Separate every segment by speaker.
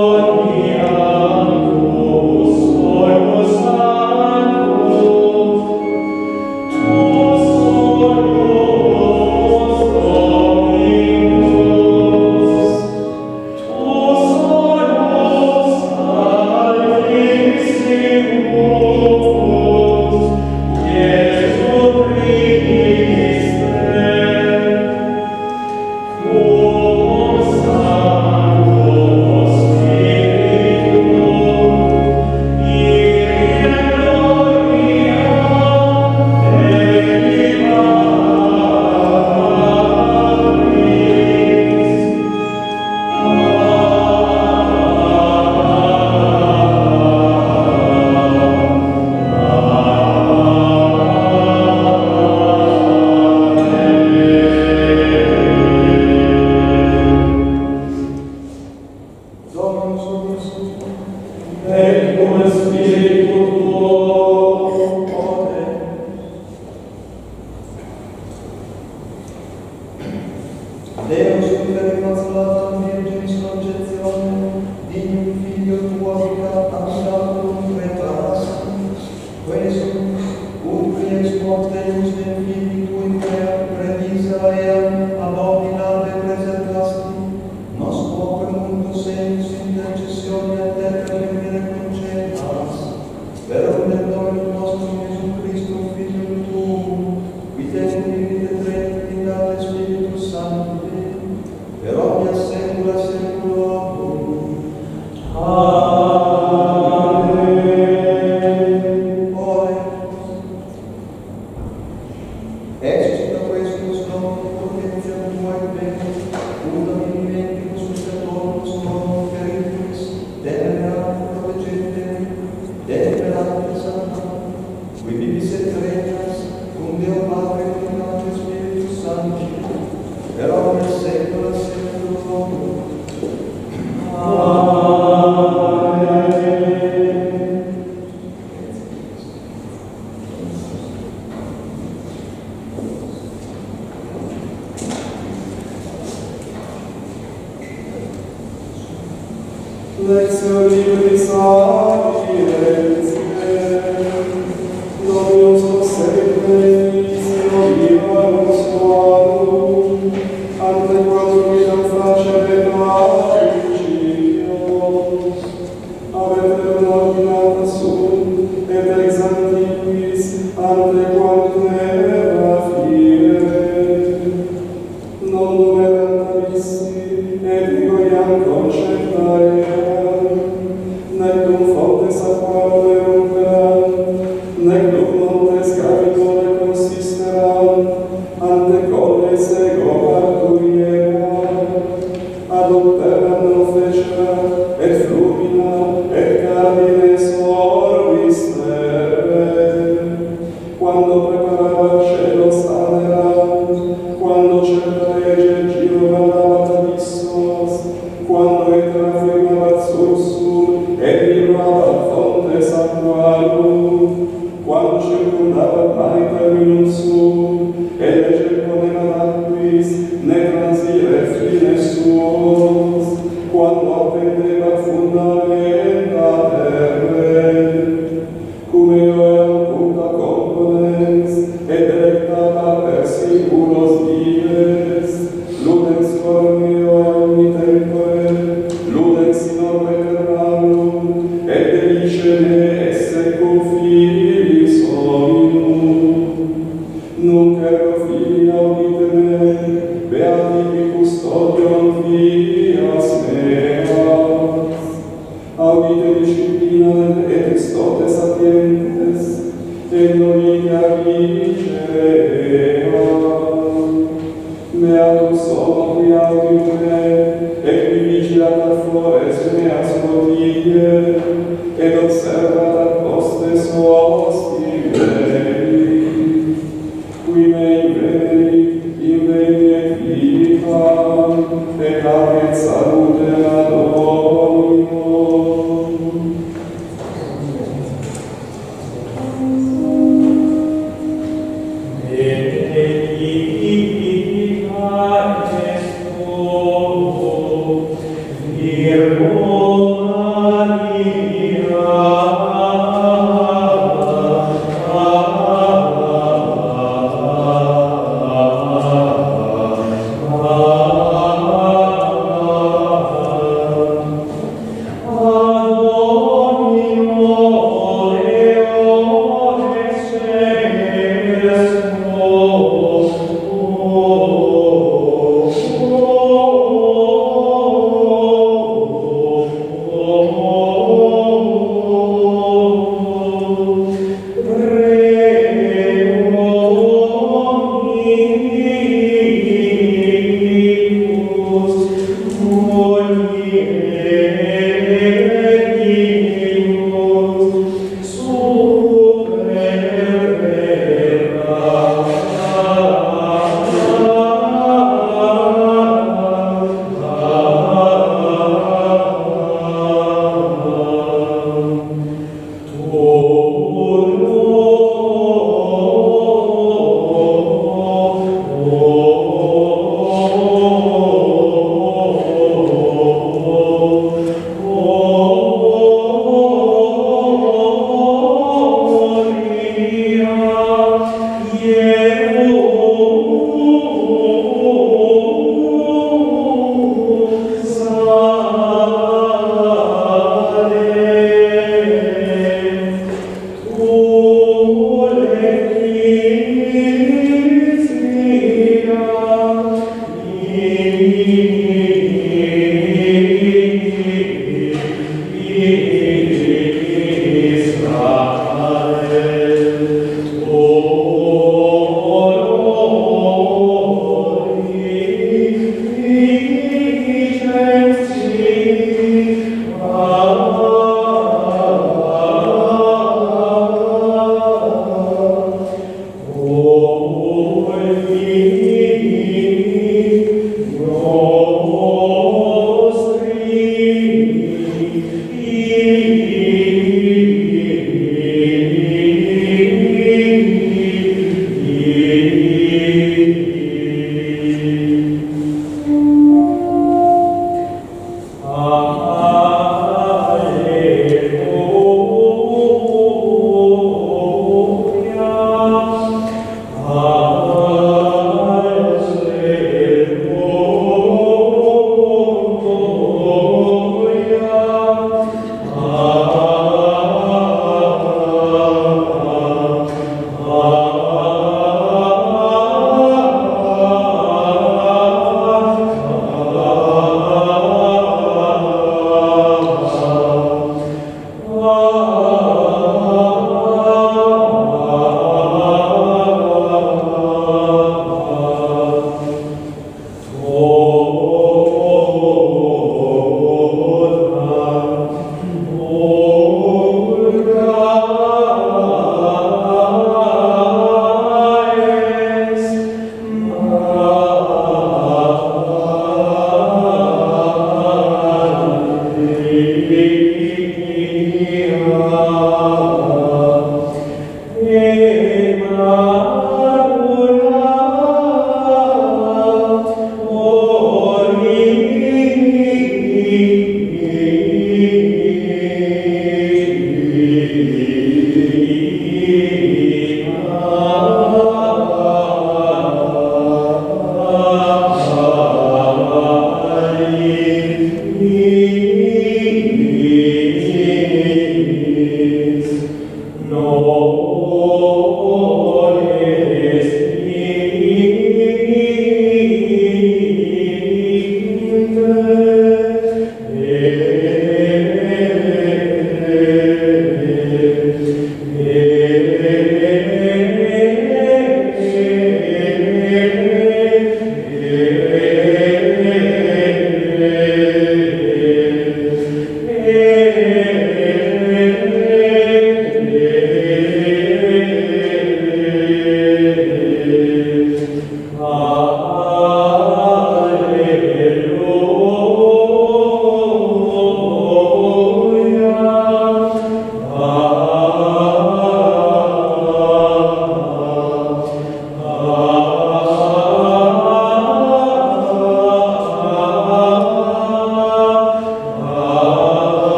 Speaker 1: Here,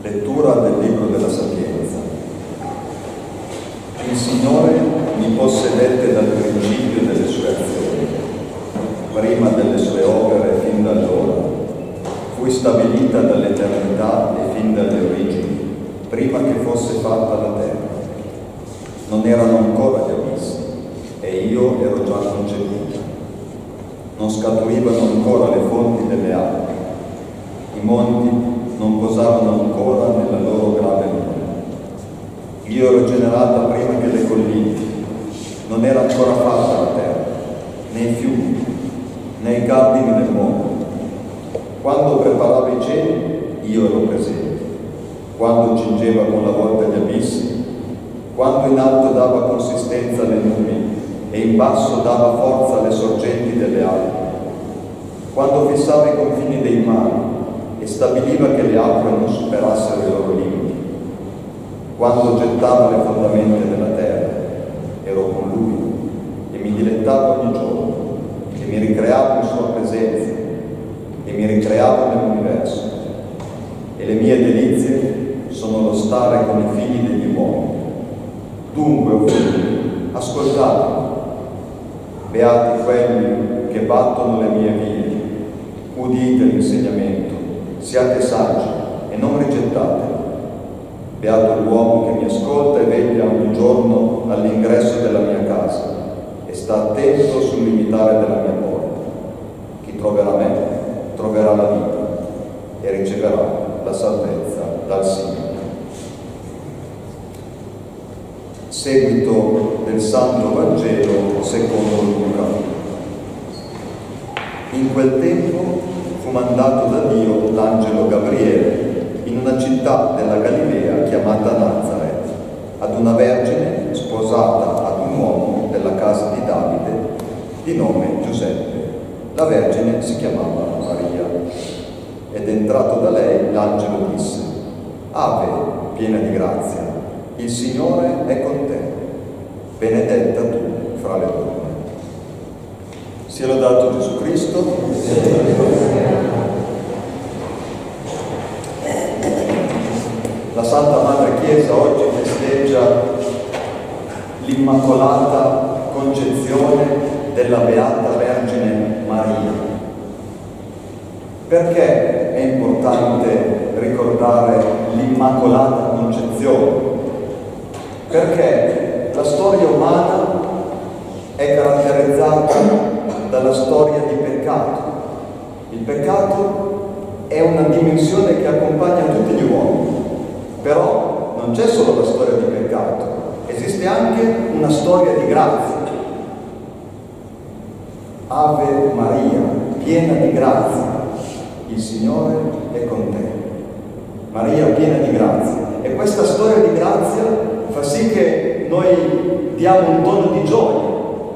Speaker 1: Lettura del libro della Sapienza. Il Signore mi possedette dal principio delle sue azioni, prima delle sue opere fin da allora. Fui stabilita dall'eternità e fin dalle origini, prima che fosse fatta la terra. Non erano ancora gli abissi, e io ero già concepita. Non scaturivano ancora le fonti delle acque. I monti non posavano ancora nella loro grave nuvola. Io ero generata prima che le colline. Non era ancora fatta la terra, né i fiumi, né i cardini del mondo. Quando preparava i cieli, io ero presente. Quando cingeva con la volta gli abissi, quando in alto dava consistenza alle nubi e in basso dava forza alle sorgenti delle Alpi, quando fissava i confini dei mari e stabiliva che le acque non superassero i loro limiti, quando gettava le fondamenta della terra, ero con Lui e mi dilettavo ogni giorno e mi ricreavo in Sua presenza e mi ricreavo nell'universo. E le mie delizie sono lo stare con i figli degli uomini. Dunque, o figli, ascoltate, beati quelli che battono le mie vie, udite l'insegnamento, siate saggi e non rigettatelo. Beato l'uomo che mi ascolta e veglia ogni giorno all'ingresso della mia casa e sta attento sul limitare della mia porta. Chi troverà me, troverà la vita e riceverà la salvezza dal Signore. Seguito del Santo Vangelo secondo Luca. In quel tempo fu mandato da Dio l'angelo Gabriele in una città della Galilea chiamata Nazaret, ad una vergine sposata ad un uomo della casa di Davide di nome Giuseppe. La vergine si chiamava Maria. Ed entrato da lei l'angelo disse: Ave, piena di grazia, il Signore è con te, benedetta tu fra le donne. Sia lodato Gesù Cristo. La Santa Madre Chiesa oggi festeggia l'Immacolata Concezione della Beata Vergine Maria. Perché è importante ricordare l'Immacolata Concezione? Perché la storia umana è caratterizzata dalla storia di peccato. Il peccato è una dimensione che accompagna tutti gli uomini, però non c'è solo la storia di peccato, esiste anche una storia di grazia. Ave Maria, piena di grazia, il Signore è con te. Maria piena di grazia. E questa storia di grazia fa sì che noi diamo un tono di gioia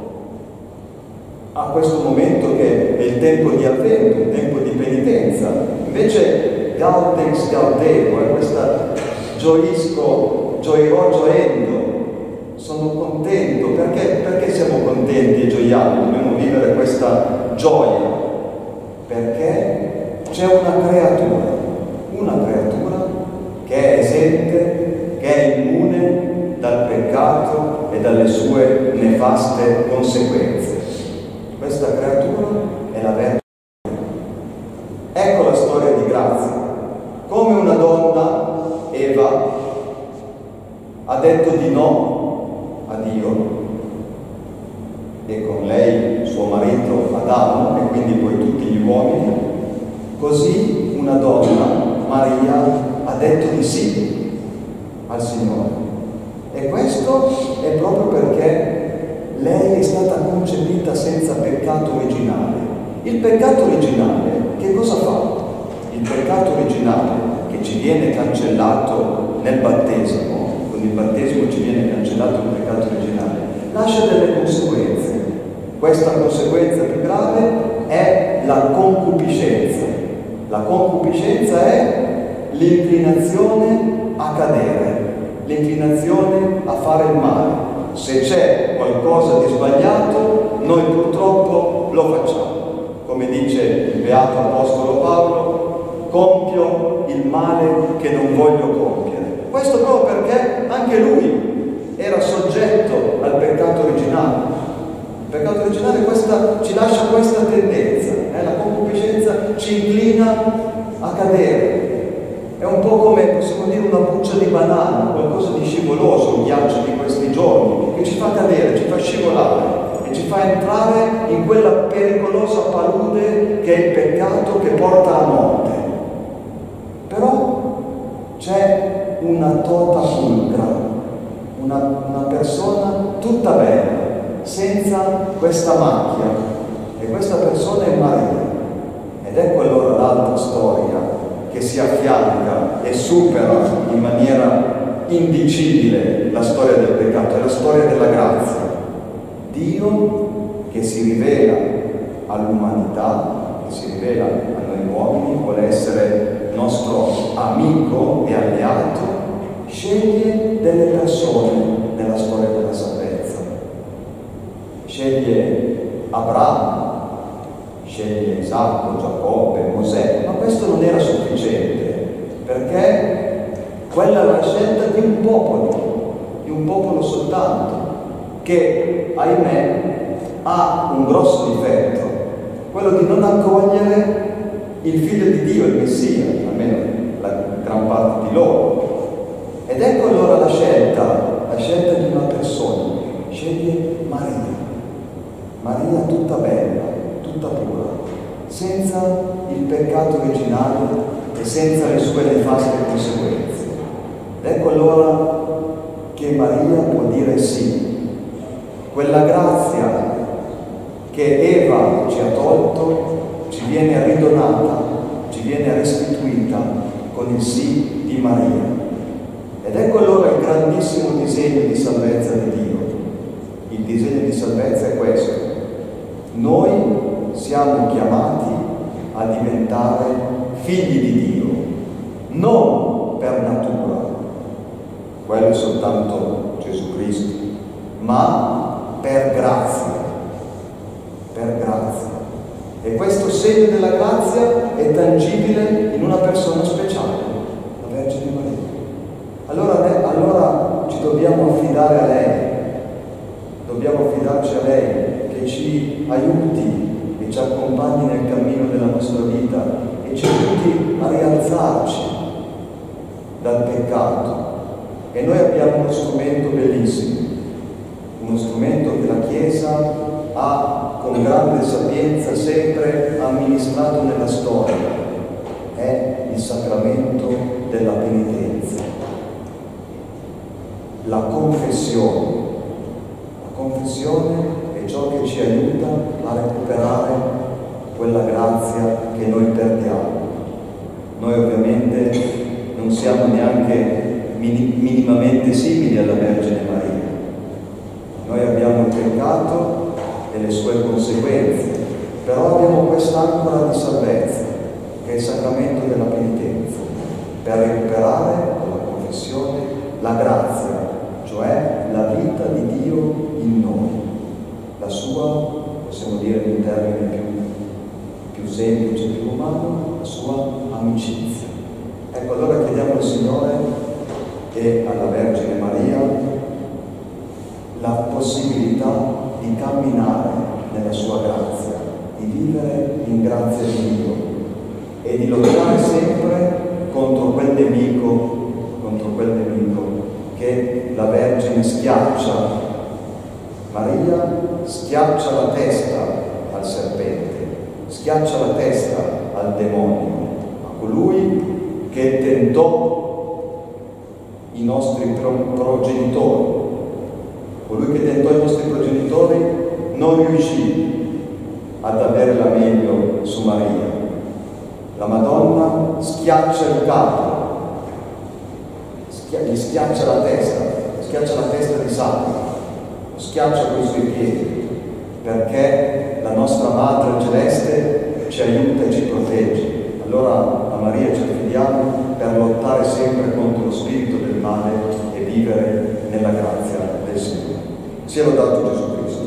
Speaker 1: a questo momento che è il tempo di Avvento, un tempo di penitenza. Invece Gaudex Gaudeo, questa gioisco, gioirò gioendo, sono contento. Perché siamo contenti e gioiamo? Dobbiamo vivere questa gioia perché c'è una creatura che è esente, che è immune dal peccato e dalle sue nefaste conseguenze. Questa creatura è la Vergine. Ecco la storia di grazia. Come una donna, Eva, ha detto di no a Dio, e con lei suo marito Adamo, e quindi poi tutti gli uomini, così una donna, Maria, ha detto di sì al Signore. E questo è proprio perché lei è stata concepita senza peccato originale. Il peccato originale che cosa fa? Il peccato originale che ci viene cancellato nel battesimo, con il battesimo ci viene cancellato il peccato originale, lascia delle conseguenze. Questa conseguenza più grave è la concupiscenza. La concupiscenza è l'inclinazione a cadere, l'inclinazione a fare il male. Se c'è qualcosa di sbagliato, noi purtroppo lo facciamo. Come dice il Beato Apostolo Paolo, compio il male che non voglio compiere. Questo proprio perché anche lui era soggetto al peccato originale. Il peccato originale ci lascia questa tendenza, la concupiscenza ci inclina a cadere. È un po' come, possiamo dire, una buccia di banana, qualcosa di scivoloso, un ghiaccio di questi giorni, che ci fa cadere, ci fa scivolare e ci fa entrare in quella pericolosa palude che è il peccato che porta alla morte. Però c'è una tota pulcra, una persona tutta bella, senza questa macchia, e questa persona è Maria. Ed ecco allora l'altra storia che si affianca e supera in maniera indicibile la storia del peccato, è la storia della grazia. Dio che si rivela all'umanità, che si rivela a noi uomini, vuole essere nostro amico e alleato, sceglie delle persone nella storia della salvezza. Sceglie Abramo, sceglie Isacco, Giacobbe, Mosè, ma questo non era sufficiente, perché quella era la scelta di un popolo soltanto, che, ahimè, ha un grosso difetto, quello di non accogliere il Figlio di Dio, il Messia, almeno la gran parte di loro. Ed ecco allora la scelta di una persona, sceglie Maria tutta bella, tutta pura, senza il peccato originale e senza le sue nefaste conseguenze. Ed ecco allora che Maria può dire sì. Quella grazia che Eva ci ha tolto ci viene ridonata, ci viene restituita con il sì di Maria. Ed ecco allora il grandissimo disegno di salvezza di Dio. Il disegno di salvezza è questo: noi siamo chiamati a diventare figli di Dio, non per natura, quello è soltanto Gesù Cristo, ma per grazia. E questo segno della grazia è tangibile in una persona speciale, la Vergine Maria. Allora ci dobbiamo affidare a lei, dobbiamo affidarci a lei, che ci aiuti e ci accompagni nel cammino della nostra vita e ci aiuti a rialzarci dal peccato. E noi abbiamo uno strumento bellissimo, uno strumento che la Chiesa ha con grande sapienza sempre amministrato nella storia, è il sacramento della penitenza, la confessione. La confessione è ciò che ci aiuta a recuperare quella grazia che noi perdiamo. Noi ovviamente non siamo neanche minimamente simili alla Vergine Maria. Noi abbiamo il peccato e le sue conseguenze, però abbiamo quest'ancora di salvezza, che è il sacramento della penitenza, per recuperare con la confessione la grazia, cioè la vita di Dio in noi, la sua, possiamo dire in un termine più semplice, più umano, la sua amicizia. Ecco, allora chiediamo al Signore e alla Vergine Maria la possibilità di camminare nella sua grazia, di vivere in grazia di Dio e di lottare sempre contro quel nemico che la Vergine schiaccia. Maria schiaccia la testa al serpente, schiaccia la testa al demonio, a colui che tentò i nostri progenitori. Colui che tentò i nostri progenitori non riuscì ad avere la meglio su Maria. La Madonna schiaccia il capo, gli schiaccia la testa di Satana, lo schiaccia con i suoi piedi, perché la nostra Madre Celeste ci aiuta e ci protegge. Allora a Maria ci affidiamo per lottare sempre contro lo spirito del male e vivere nella grazia del Signore. Sia lodato Gesù Cristo.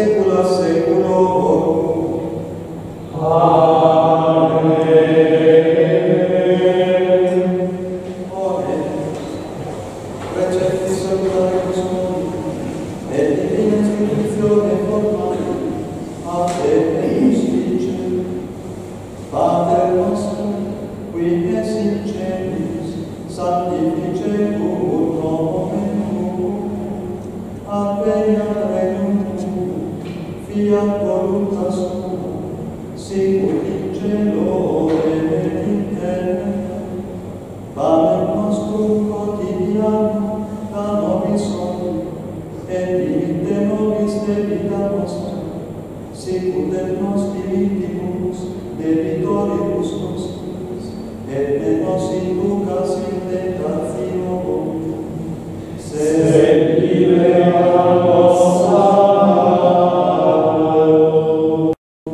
Speaker 1: saecula saeculorum.
Speaker 2: Amen.
Speaker 1: Ore, recepti salutare custodi, et divina spedizione formale, a te eius dice, Pater nostrum, qui es in celis, sanctificetur nomen tuum, adveniat regnum tuum, fiat voluntas tua, sicut in cielo et in terra. Panem nostrum quotidianum da nobis hodie, et dimitte nobis debita nostra, sicut et nos dimittimus debitoribus nostris, et ne nos inducas in tentationem, sed libera nos a malo.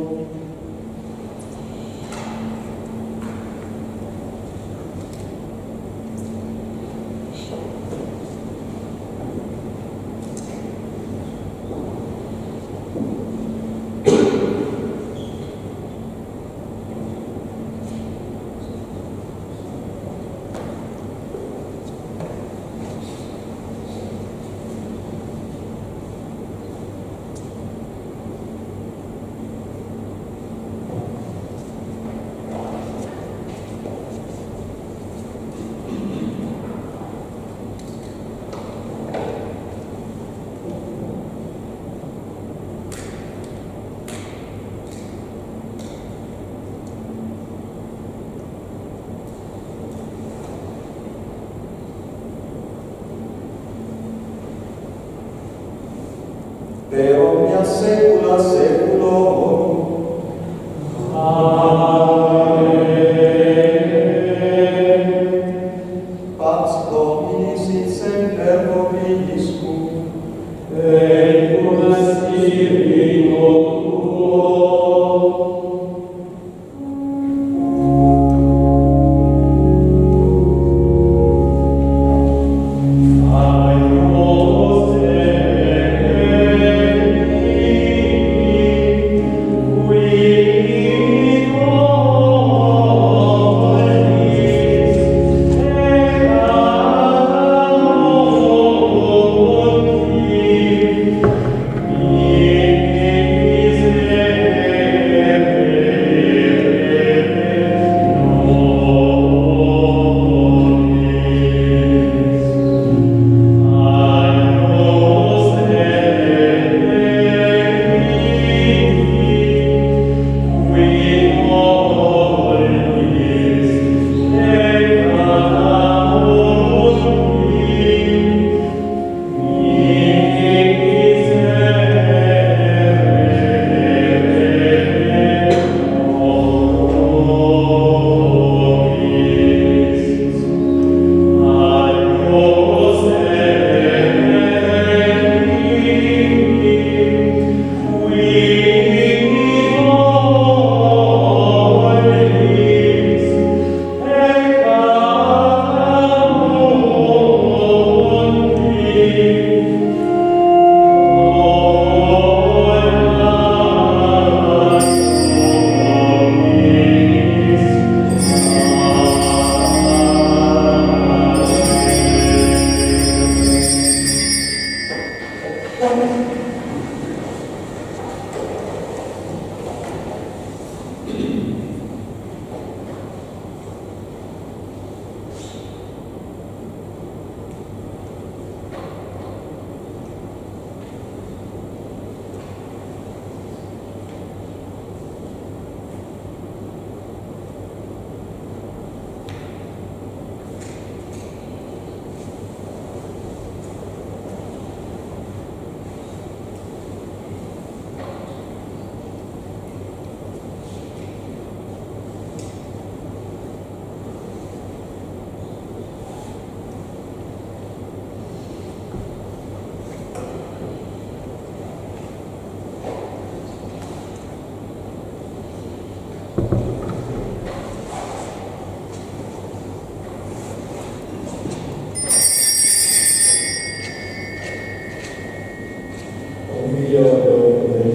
Speaker 1: Per omnia saecula saeculorum. Amen. Pax Domini sit semper vobiscum,
Speaker 2: Et cum spiritu tuo. Figlio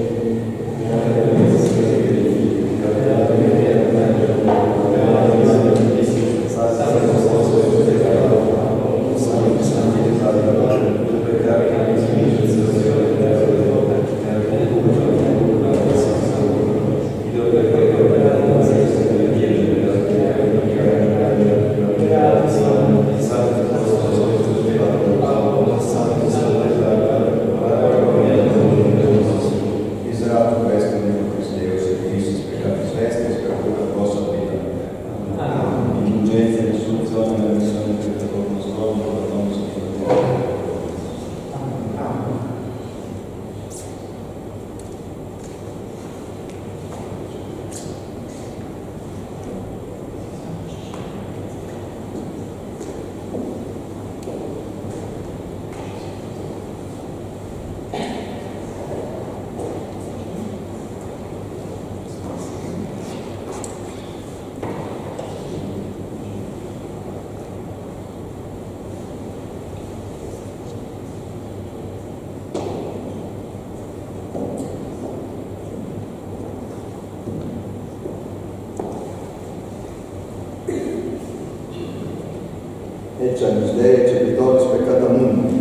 Speaker 1: Eccemus Dei, eccepitoris peccata mundi.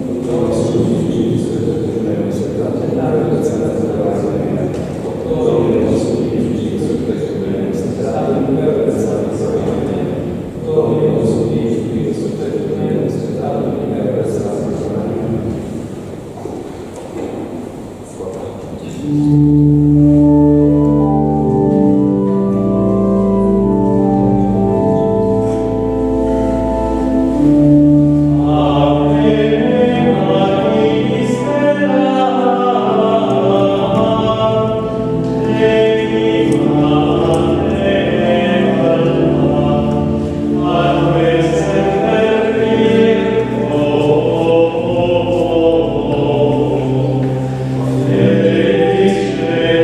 Speaker 2: Amen.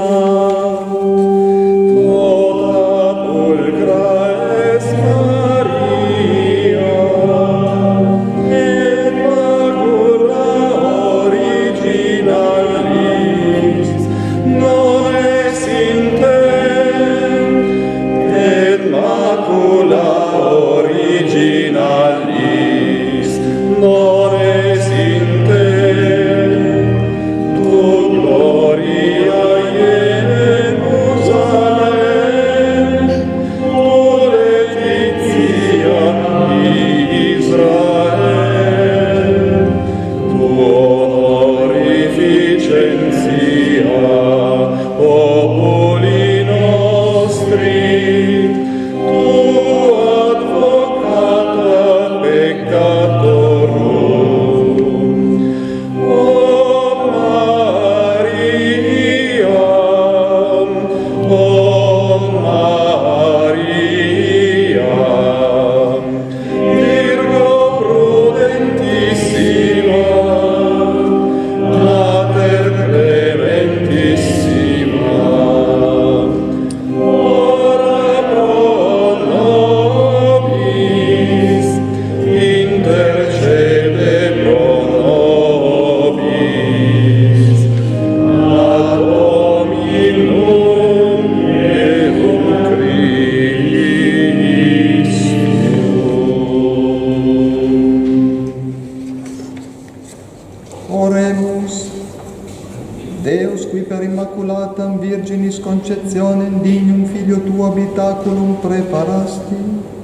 Speaker 3: Deus, qui per Immaculatam Virginis Conceptionem dignum Filio Tuo habitaculum preparasti,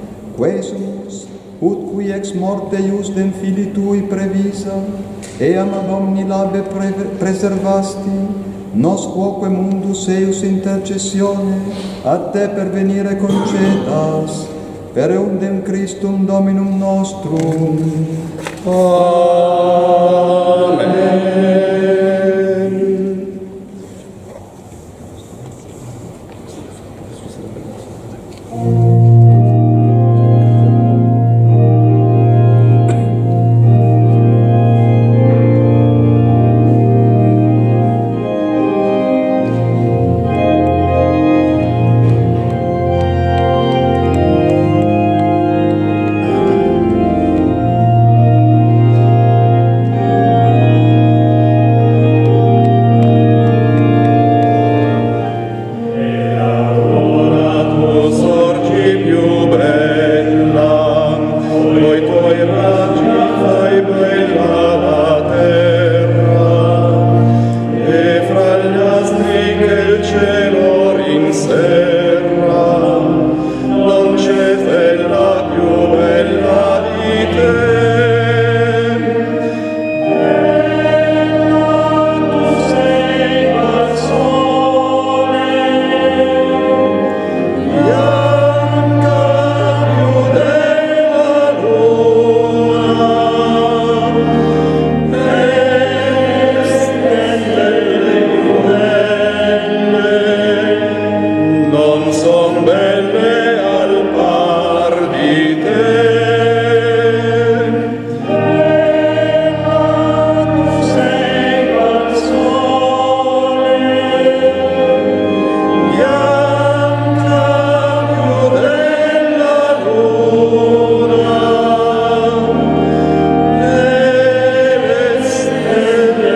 Speaker 3: quesumus, ut qui ex morte iusdem Filii Tui previsa, eam ad omni labe preservasti, nos quoque mundus eius intercessione ad Te pervenire concedas, per eundem Christum Dominum nostrum. Amen.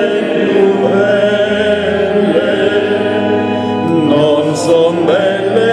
Speaker 2: Son belle